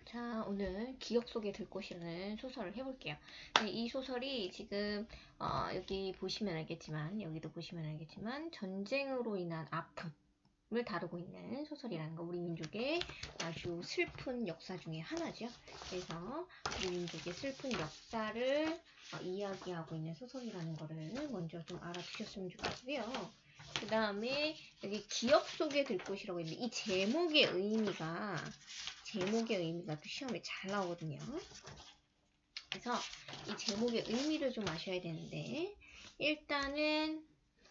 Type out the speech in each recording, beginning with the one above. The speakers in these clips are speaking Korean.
자, 오늘 기억 속에 들꽃이라는 소설을 해볼게요. 네, 이 소설이 지금 여기 보시면 알겠지만, 여기도 보시면 알겠지만 전쟁으로 인한 아픔을 다루고 있는 소설이라는 거, 우리 민족의 아주 슬픈 역사 중에 하나죠. 그래서 우리 민족의 슬픈 역사를 이야기하고 있는 소설이라는 거를 먼저 좀 알아두셨으면 좋겠고요. 그 다음에 여기 기억 속에 들꽃이라고 있는데 이 제목의 의미가 또 시험에 잘 나오거든요. 그래서 이 제목의 의미를 좀 아셔야 되는데, 일단은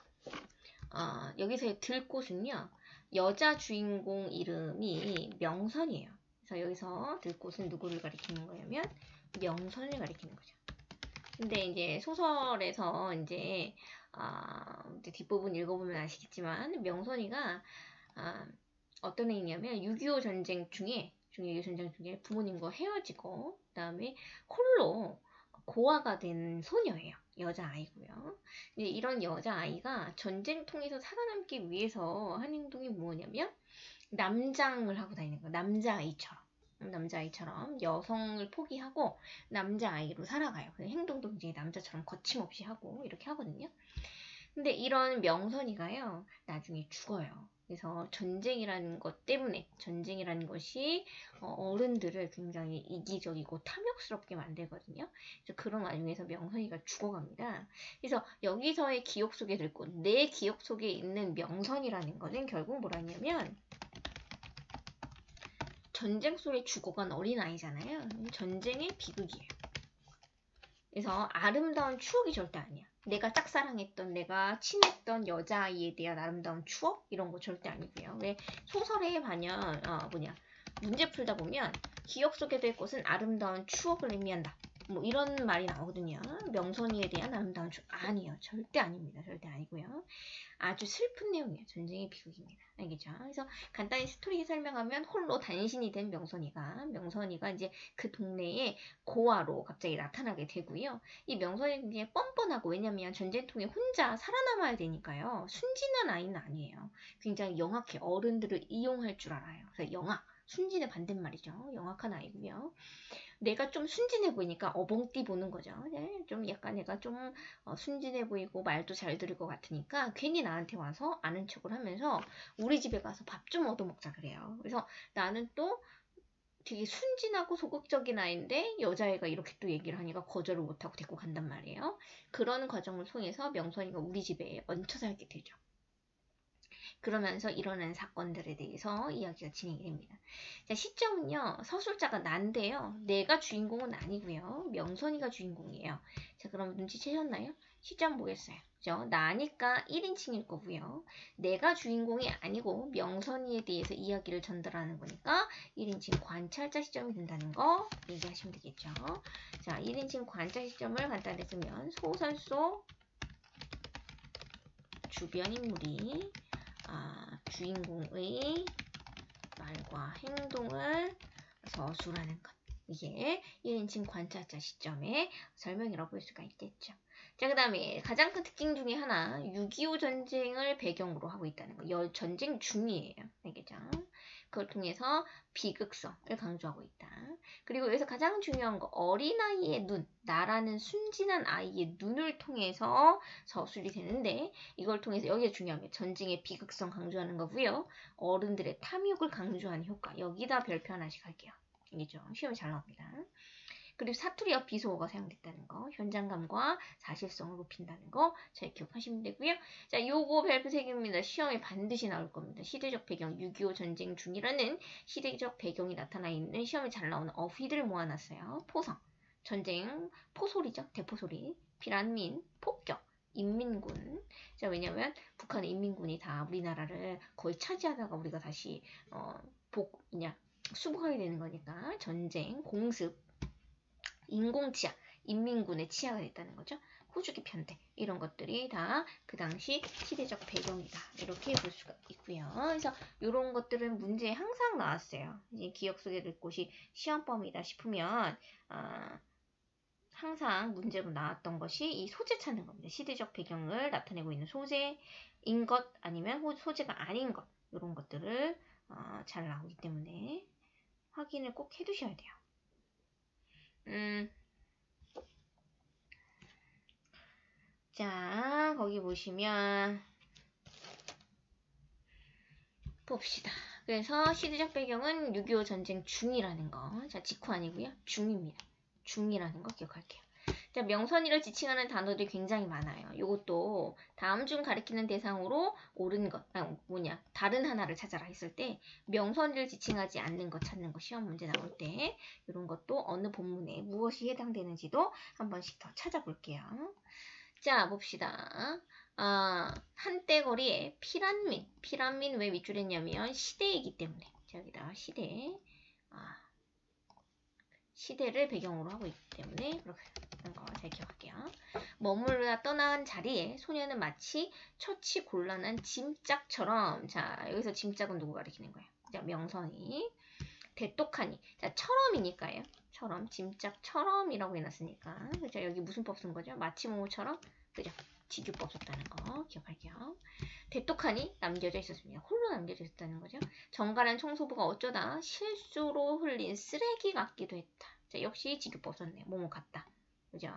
여기서의 들꽃은요, 여자 주인공 이름이 명선이에요. 그래서 여기서 들꽃은 누구를 가리키는 거냐면 명선을 가리키는 거죠. 근데 이제 소설에서 이제 뒷부분 읽어보면 아시겠지만 명선이가 어떤 애냐면 6.25 전쟁 중에 부모님과 헤어지고 그 다음에 홀로 고아가 된 소녀예요. 여자아이고요. 이런 여자아이가 전쟁통에서 살아남기 위해서 한 행동이 뭐냐면 남장을 하고 다니는 거예요. 남자아이처럼 여성을 포기하고 남자아이로 살아가요. 행동도 이제 남자처럼 거침없이 하고 이렇게 하거든요. 근데 이런 명선이가요, 나중에 죽어요. 그래서 전쟁이라는 것 때문에, 전쟁이라는 것이 어른들을 굉장히 이기적이고 탐욕스럽게 만들거든요. 그래서 그런 와중에서 명선이가 죽어갑니다. 그래서 여기서의 기억 속에 들고 내 기억 속에 있는 명선이라는 것은 결국 뭐라냐면 전쟁 속에 죽어간 어린아이잖아요. 전쟁의 비극이에요. 그래서 아름다운 추억이 절대 아니야. 내가 짝사랑했던, 내가 친했던 여자아이에 대한 아름다운 추억? 이런 거 절대 아니고요. 왜 소설에 반연, 문제 풀다 보면 기억 속에 될 것은 아름다운 추억을 의미한다. 뭐 이런 말이 나오거든요. 명선이에 대한 아름다운 추억. 아니요. 절대 아닙니다. 절대 아니고요. 아주 슬픈 내용이에요. 전쟁의 비극입니다. 알겠죠? 그래서 간단히 스토리 설명하면 홀로 단신이 된 명선이가 이제 그 동네에 고아로 갑자기 나타나게 되고요. 이 명선이 굉장히 뻔뻔하고, 왜냐면 전쟁통에 혼자 살아남아야 되니까요. 순진한 아이는 아니에요. 굉장히 영악해. 어른들을 이용할 줄 알아요. 그래서 순진의 반대말이죠. 영악한 아이고요. 내가 좀 순진해 보이니까 어벙띠 보는 거죠. 네, 좀 약간 내가 좀 순진해 보이고 말도 잘 들을 것 같으니까 괜히 나한테 와서 아는 척을 하면서 우리 집에 가서 밥 좀 얻어먹자 그래요. 그래서 나는 또 되게 순진하고 소극적인 아이인데 여자애가 이렇게 또 얘기를 하니까 거절을 못하고 데리고 간단 말이에요. 그런 과정을 통해서 명선이가 우리 집에 얹혀 살게 되죠. 그러면서 일어난 사건들에 대해서 이야기가 진행이 됩니다. 자, 시점은요, 서술자가 난데요. 내가 주인공은 아니고요. 명선이가 주인공이에요. 자, 그럼 눈치채셨나요? 시점 보겠어요. 그죠? 나니까 1인칭일 거고요. 내가 주인공이 아니고 명선이에 대해서 이야기를 전달하는 거니까 1인칭 관찰자 시점이 된다는 거 얘기하시면 되겠죠. 자, 1인칭 관찰 시점을 간단히 쓰면 소설 속 주변 인물이 주인공의 말과 행동을 서술하는 것. 이게 1인칭 관찰자 시점의 설명이라고 볼 수가 있겠죠. 자, 그 다음에 가장 큰 특징 중에 하나, 6.25 전쟁을 배경으로 하고 있다는 거. 전쟁 중이에요. 알겠죠? 그걸 통해서 비극성을 강조하고 있다. 그리고 여기서 가장 중요한 거, 어린아이의 눈, 나라는 순진한 아이의 눈을 통해서 서술이 되는데, 이걸 통해서 여기가 중요한 게 전쟁의 비극성 강조하는 거고요. 어른들의 탐욕을 강조하는 효과. 여기다 별표 하나씩 할게요. 알겠죠? 시험에 잘 나옵니다. 그리고 사투리와 비속어가 사용됐다는 거, 현장감과 사실성을 높인다는 거 잘 기억하시면 되고요. 자, 요거 별표 3개입니다. 시험에 반드시 나올 겁니다. 시대적 배경, 6.25 전쟁 중이라는 시대적 배경이 나타나 있는 시험에 잘 나오는 어휘들을 모아놨어요. 포성, 전쟁, 포소리죠. 대포소리, 피란민, 폭격, 인민군. 자, 왜냐면 북한의 인민군이 다 우리나라를 거의 차지하다가 우리가 다시 수복하게 되는 거니까 전쟁, 공습, 인공치하, 인민군의 치하가 됐다는 거죠. 호주기 편대 이런 것들이 다 그 당시 시대적 배경이다. 이렇게 볼 수가 있고요. 그래서 이런 것들은 문제에 항상 나왔어요. 이제 기억 속에 들 곳이 시험범위다 싶으면 항상 문제로 나왔던 것이 이 소재 찾는 겁니다. 시대적 배경을 나타내고 있는 소재인 것 아니면 소재가 아닌 것 이런 것들을 잘 나오기 때문에 확인을 꼭 해두셔야 돼요. 자, 거기 보시면 봅시다. 그래서 시대적 배경은 6.25 전쟁 중이라는 거. 자, 직후 아니고요. 중입니다. 중이라는 거 기억할게요. 자, 명선이를 지칭하는 단어들이 굉장히 많아요. 이것도 다음 중 가리키는 대상으로 옳은 것, 다른 하나를 찾아라 했을 때 명선이를 지칭하지 않는 것 찾는 거 시험 문제 나올 때 이런 것도 어느 본문에 무엇이 해당되는지도 한 번씩 더 찾아볼게요. 자, 봅시다. 한때 거리에 피란민 왜 밑줄했냐면 시대이기 때문에. 자, 여기다가 시대를 배경으로 하고 있기 때문에 그렇게 하는 거 잘 기억할게요. 머물러 떠난 자리에 소녀는 마치 처치 곤란한 짐짝처럼. 자, 여기서 짐짝은 누구 가리키는 거예요? 자, 명선이. 대똑하니. 자, 처럼이니까요. 짐짝처럼이라고 해놨으니까. 그죠? 여기 무슨 법 쓴 거죠? 마치 뭐뭐처럼. 그죠? 지규법 썼다는 거 기억할게요. 대똑하니 남겨져 있었습니다. 홀로 남겨져 있었다는 거죠. 정갈한 청소부가 어쩌다 실수로 흘린 쓰레기 같기도 했다. 자, 역시 지규법 썼네요. 뭐뭐 같다. 그죠?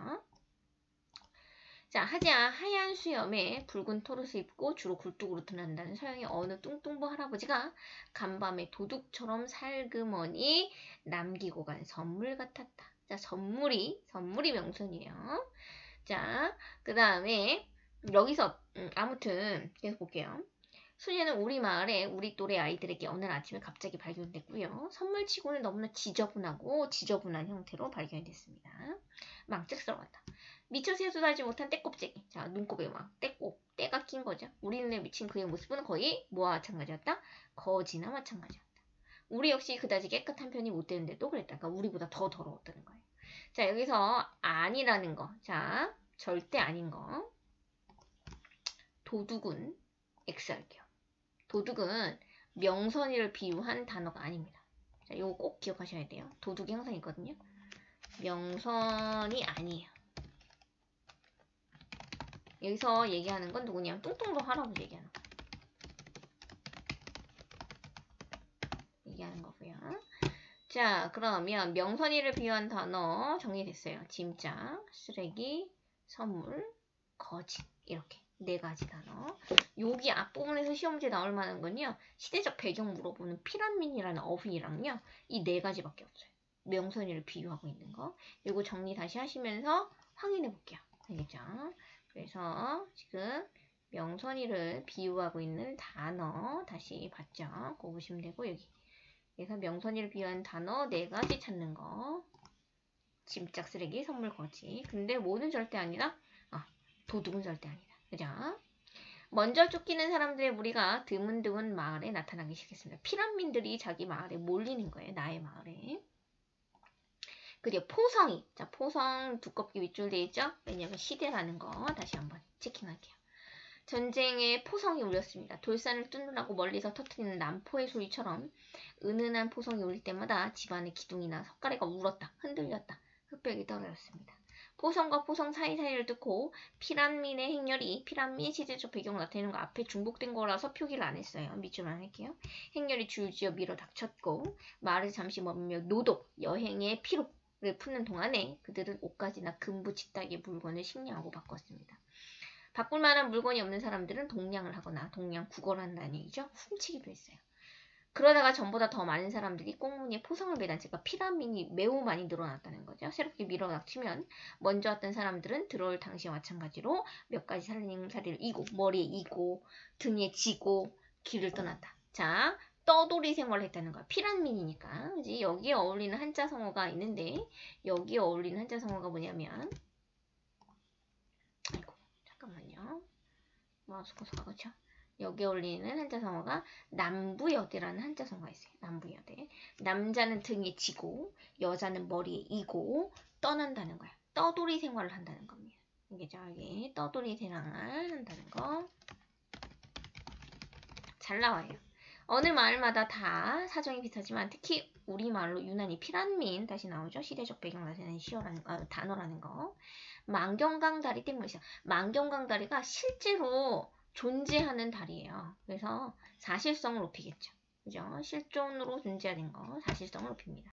자, 하얀 수염에 붉은 털옷을 입고 주로 굴뚝으로 드난다는 서양의 어느 뚱뚱부 할아버지가 간밤에 도둑처럼 살그머니 남기고 간 선물 같았다. 자, 선물이 명선이에요. 자, 그 다음에 여기서 아무튼 계속 볼게요. 소녀는 우리 마을에 우리 또래 아이들에게 어느 아침에 갑자기 발견됐고요. 선물치고는 너무나 지저분한 형태로 발견이 됐습니다. 망측스러웠다. 미처 세수하지 못한 떼껍데기. 자, 눈곱에 막 때가 낀 거죠. 우리 눈에 미친 그의 모습은 거의 뭐와 마찬가지였다? 거지나 마찬가지였다. 우리 역시 그다지 깨끗한 편이 못 되는데도 그랬다. 그러니까 우리보다 더 더러웠다는 거예요. 자, 여기서 아니라는 거. 자, 절대 아닌 거. 도둑은 X 할게요. 도둑은 명선이를 비유한 단어가 아닙니다. 자, 이거 꼭 기억하셔야 돼요. 도둑이 항상 있거든요. 명선이 아니에요. 여기서 얘기하는 건 누구냐면 뚱뚱도 할아버지 얘기하는 거고요. 자, 그러면 명선이를 비유한 단어 정리됐어요. 짐짝, 쓰레기, 선물, 거짓 이렇게 4가지 단어. 여기 앞부분에서 시험문제 나올 만한 건요. 시대적 배경 물어보는 피란민이라는 어휘랑요. 이 4가지밖에 없어요. 명선이를 비유하고 있는 거. 이거 정리 다시 하시면서 확인해 볼게요. 알겠죠? 그래서 지금 명선이를 비유하고 있는 단어 다시 봤죠? 그거 보시면 되고 여기. 그래서 명선이를 비유한 단어 4가지 찾는 거. 짐짝, 쓰레기, 선물, 거지. 근데 뭐는 절대 아니다? 도둑은 절대 아니다. 그죠? 먼저 쫓기는 사람들의 무리가 드문드문 마을에 나타나기 시작했습니다. 피란민들이 자기 마을에 몰리는 거예요. 나의 마을에. 그리고 포성이. 자, 포성 두껍게 밑줄되어 있죠? 왜냐면 시대라는 거 다시 한번 체킹할게요. 전쟁에 포성이 울렸습니다. 돌산을 뚫느라고 멀리서 터트리는 남포의 소리처럼 은은한 포성이 울릴 때마다 집안의 기둥이나 석가래가 울었다. 흔들렸다. 흙벽이 떨어졌습니다. 포성과 포성 사이사이를 뚫고 피란민의 행렬이 피란민 시대적 배경을 나타내는 거 앞에 중복된 거라서 표기를 안 했어요. 밑줄만 할게요. 행렬이 줄지어 밀어 닥쳤고 마을을 잠시 머물며 노독, 여행의 피로를 푸는 동안에 그들은 옷가지나 금부 지따기의 물건을 식량하고 바꿨습니다. 바꿀 만한 물건이 없는 사람들은 동냥을 하거나 동냥 구걸한다는 얘기죠. 훔치기도 했어요. 그러다가 전보다 더 많은 사람들이 꽁무니에 포성을 매단 채가 피란민이 매우 많이 늘어났다는 거죠. 새롭게 밀어닥치면 먼저 왔던 사람들은 들어올 당시와 마찬가지로 몇 가지 살림살이를 이고 머리에 이고 등에 지고 길을 떠났다. 자, 떠돌이 생활을 했다는 거야. 피란민이니까. 그지? 여기에 어울리는 한자 성어가 있는데 여기에 어울리는 한자 성어가 뭐냐면 잠깐만요. 마우스 커서가 그렇죠? 여기에 어울리는 한자 성어가 남부여대라는 한자 성어가 있어요. 남부여대. 남자는 등에 지고 여자는 머리에 이고 떠난다는 거야. 떠돌이 생활을 한다는 겁니다. 이게죠. 이게 떠돌이 생활을 한다는 거. 잘 나와요. 어느 마을마다 다 사정이 비슷하지만 특히 우리 마을로 유난히 피란민 다시 나오죠. 시대적 배경 나타내는 단어라는 거. 만경강다리 때문이죠. 만경강다리가 실제로 존재하는 다리예요. 그래서 사실성을 높이겠죠. 그죠? 실존으로 존재하는 거 사실성을 높입니다.